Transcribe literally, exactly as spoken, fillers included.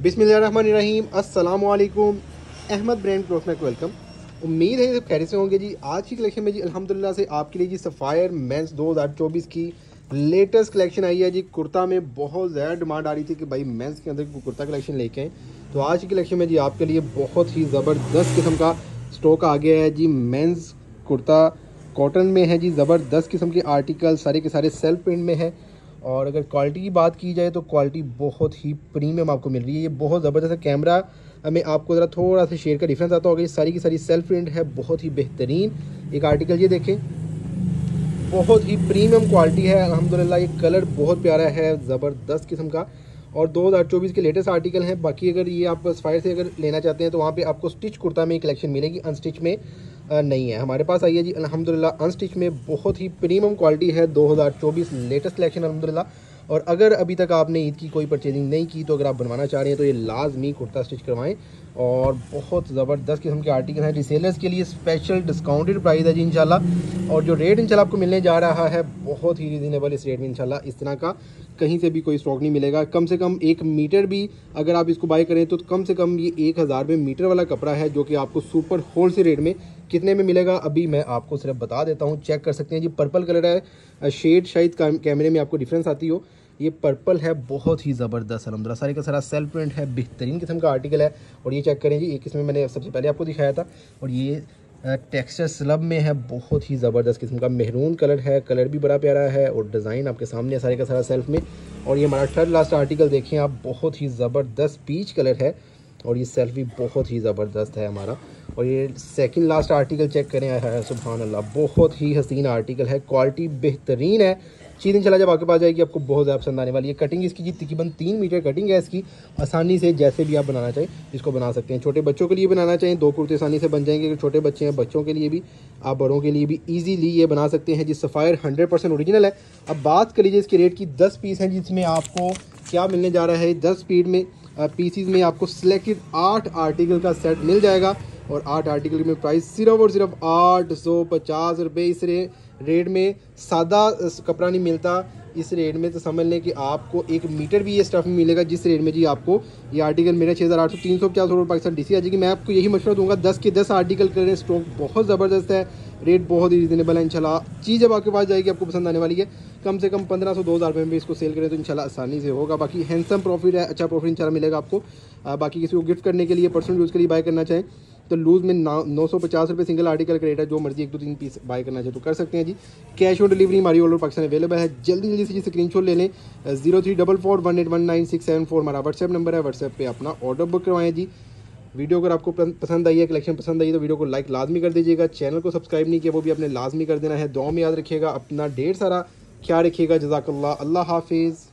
बिस्मिल्लाहिर्रहमानिर्रहीम, अस्सलाम वालेकुम। अहमद ब्रांड क्लोथ में वेलकम। उम्मीद है सब खैरियत से होंगे जी। आज की कलेक्शन में जी अल्हम्दुलिल्लाह से आपके लिए जी सफ़ायर मेंस दो हज़ार चौबीस की लेटेस्ट कलेक्शन आई है जी। कुर्ता में बहुत ज़्यादा डिमांड आ रही थी कि भाई मेंस के अंदर कुर्ता कलेक्शन लेके आएँ, तो आज की कलेक्शन में जी आपके लिए बहुत ही ज़बरदस्त किस्म का स्टॉक आ गया है जी। मेंस कुर्ता कॉटन में है जी, ज़बरदस्त किस्म के आर्टिकल सारे के सारे सेल्फ प्रिंट में है। और अगर क्वालिटी की बात की जाए तो क्वालिटी बहुत ही प्रीमियम आपको मिल रही है। ये बहुत ज़बरदस्त है। कैमरा में आपको ज़रा थोड़ा सा शेयर का डिफरेंस आता होगा। ये सारी की सारी सेल्फ प्रिंट है, बहुत ही बेहतरीन एक आर्टिकल। ये देखें, बहुत ही प्रीमियम क्वालिटी है अल्हम्दुलिल्लाह। ये कलर बहुत प्यारा है, ज़बरदस्त किस्म का। और दो हज़ार चौबीस के लेटेस्ट आर्टिकल हैं। बाकी अगर ये आप सफ़ायर से अगर लेना चाहते हैं तो वहाँ पे आपको स्टिच कुर्ता में कलेक्शन मिलेगी, अनस्टिच में नहीं है। हमारे पास आई है जी अल्हम्दुलिल्लाह अनस्टिच में, बहुत ही प्रीमियम क्वालिटी है। दो हज़ार चौबीस लेटेस्ट कलेक्शन अल्हम्दुलिल्लाह। और अगर अभी तक आपने ईद की कोई परचेजिंग नहीं की तो अगर आप बनवाना चाह रहे हैं तो ये लाजमी कुर्ता स्टिच करवाएं। और बहुत ज़बरदस्त किस्म के आर्टिकल हैं। रिसेलर्स के लिए स्पेशल डिस्काउंटेड प्राइस है जी इंशाल्लाह। और जो रेट इंशाल्लाह आपको मिलने जा रहा है बहुत ही रीज़नेबल इस रेट में इंशाल्लाह। इस तरह का कहीं से भी कोई स्टॉक नहीं मिलेगा। कम से कम एक मीटर भी अगर आप इसको बाय करें तो कम से कम ये एक हज़ार रुपये मीटर वाला कपड़ा है, जो कि आपको सुपर होल से रेट में कितने में मिलेगा अभी मैं आपको सिर्फ बता देता हूँ। चेक कर सकते हैं जी, पर्पल कलर है, शेड शायद कैमरे में आपको डिफरेंस आती हो। ये पर्पल है, बहुत ही ज़बरदस्त अलहमदुलिल्लाह। सारे का सारा सेल्फ प्रिंट है, बेहतरीन किस्म का आर्टिकल है। और ये चेक करें जी, एक इसमें मैंने सबसे पहले आपको दिखाया था। और ये टेक्सचर स्लब में है, बहुत ही ज़बरदस्त किस्म का मेहरून कलर है। कलर भी बड़ा प्यारा है और डिज़ाइन आपके सामने सारे का सारा सेल्फ में। और ये हमारा थर्ड लास्ट आर्टिकल देखें आप, बहुत ही ज़बरदस्त पीच कलर है। और ये सेल्फ भी बहुत ही ज़बरदस्त है हमारा। और ये सेकंड लास्ट आर्टिकल चेक करें, है सुभान अल्लाह, बहुत ही हसीन आर्टिकल है, क्वालिटी बेहतरीन है। चीज़ इंशाल्लाह जब आपके पास जाएगी आपको बहुत ज़्यादा पसंद आने वाली है। कटिंग इसकी जी तकरीबन तीन मीटर कटिंग है इसकी। आसानी से जैसे भी आप बनाना चाहें इसको बना सकते हैं। छोटे बच्चों के लिए बनाना चाहें दो कुर्ते आसानी से बन जाएंगे। अगर छोटे बच्चे हैं बच्चों के लिए भी, आप बड़ों के लिए भी ईजीली ये बना सकते हैं जी। सफ़ायर हंड्रेड परसेंट ओरिजिनल है। अब बात कर लीजिए इसके रेट की। दस पीस हैं जिसमें आपको क्या मिलने जा रहा है, दस पीस में पीसीज में आपको सिलेक्टेड आठ आर्टिकल का सेट मिल जाएगा। और आठ आर्टिकल में प्राइस सिर्फ और सिर्फ आठ सौ पचास रुपये। इस रे, रेट में सादा कपड़ा नहीं मिलता। इस रेट में तो समझ लें कि आपको एक मीटर भी ये स्टफ में मिलेगा, जिस रेट में जी आपको ये आर्टिकल मेरा छः हज़ार आठ सौ तीन सौ पचास रुपये पाकिस्तान डी सी आ जाएगी। मैं आपको यही मशवरा दूंगा, दस के दस आर्टिकल करें। स्टॉक बहुत ज़बरदस्त है, रेट बहुत ही रीज़नेबल है इंशाल्लाह। चीज़ जब आपके पास जाएगी आपको पसंद आने वाली है। कम से कम पंद्रह सौ दो हज़ार रुपये में इसको सेल करें तो इंशाल्लाह आसानी से होगा। बाकी हैंडसम प्रॉफिट है, अच्छा प्रॉफिट इंशाल्लाह मिलेगा आपको। आ, बाकी किसी को गिफ्ट करने के लिए, पर्सनल यूज़ के लिए बाय करना चाहें तो लूज़ में नौ सौ पचास रुपये सिंगल आर्टिकल का रेट है। जो मर्जी एक दो तीन पीस बाय करना चाहे तो कर सकते हैं जी। कैश ऑन डिलीवरी हमारी ऑल ओवर पाकिस्तान अवेलेबल है। जल्दी जल्दी से जी स्क्रीनशॉट ले लें। Zero three double four one eight one nine six seven four हमारा व्हाट्सएप नंबर है। व्हाट्सएप पे अपना ऑर्डर बुक करवाएं जी। वीडियो अगर आपको पसंद आई है, कलेक्शन पसंद आई है तो वीडियो को लाइक लाजमी कर दीजिएगा। चैनल को सब्सक्राइब नहीं किया वो भी आपने लाजमी कर देना है। दुआ में याद रखिएगा, अपना ढेर सारा ख्याल रखिएगा। जज़ाकल्लाह, अल्लाह हाफिज़।